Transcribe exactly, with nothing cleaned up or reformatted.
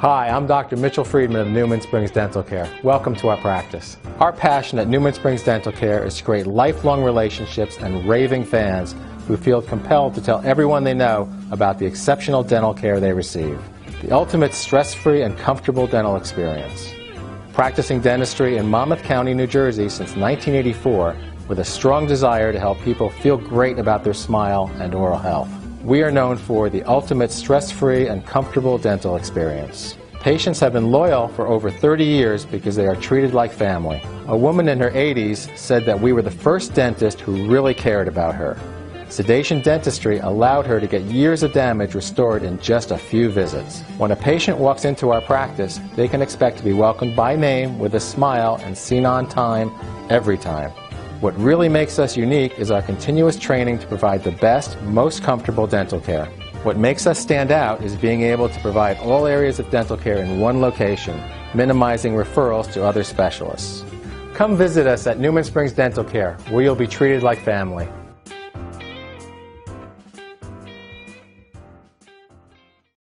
Hi, I'm Doctor Mitchell Friedman of Newman Springs Dental Care. Welcome to our practice. Our passion at Newman Springs Dental Care is to create lifelong relationships and raving fans who feel compelled to tell everyone they know about the exceptional dental care they receive. The ultimate stress-free and comfortable dental experience. Practicing dentistry in Monmouth County, New Jersey since nineteen eighty-four with a strong desire to help people feel great about their smile and oral health. We are known for the ultimate stress-free and comfortable dental experience. Patients have been loyal for over thirty years because they are treated like family. A woman in her eighties said that we were the first dentist who really cared about her. Sedation dentistry allowed her to get years of damage restored in just a few visits. When a patient walks into our practice, they can expect to be welcomed by name with a smile and seen on time every time. What really makes us unique is our continuous training to provide the best, most comfortable dental care. What makes us stand out is being able to provide all areas of dental care in one location, minimizing referrals to other specialists. Come visit us at Newman Springs Dental Care, where you'll be treated like family.